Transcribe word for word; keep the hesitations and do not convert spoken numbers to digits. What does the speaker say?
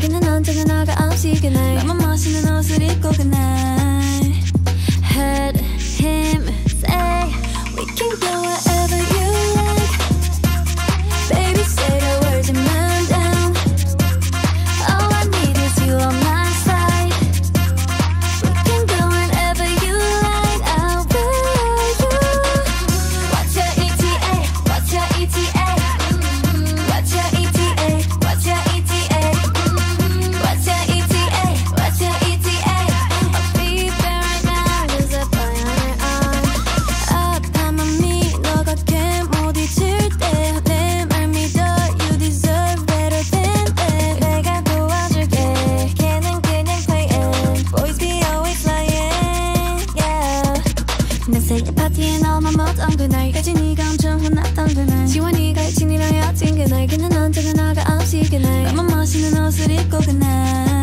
걔는 언제나 너가 없이 그날 나만 멋있는 옷을 입고 그날 Heard him say we can go wherever you like Baby say the words and man down All I need is you on my side We can go wherever you like I'll be you What's your E T A? What's your E T A? What's your E T A? What's your E T A? What's your E T A? What's your E T A? I'll be there right now There's a boy on your arm 아파 맘이 너가 걔 못 잊을 때 내 말 믿어 You deserve better than that 내가 도와줄게 걔는 그냥 playing Boys be always lying Yeah 내 생일 파티에 너만 묻던 그날까지 네가 엄청 혼났던 그날 지원이가 친이랑 여친 그날 걔는 언제나 너가 없이 그날 나만 멋있는 옷을 입고 그날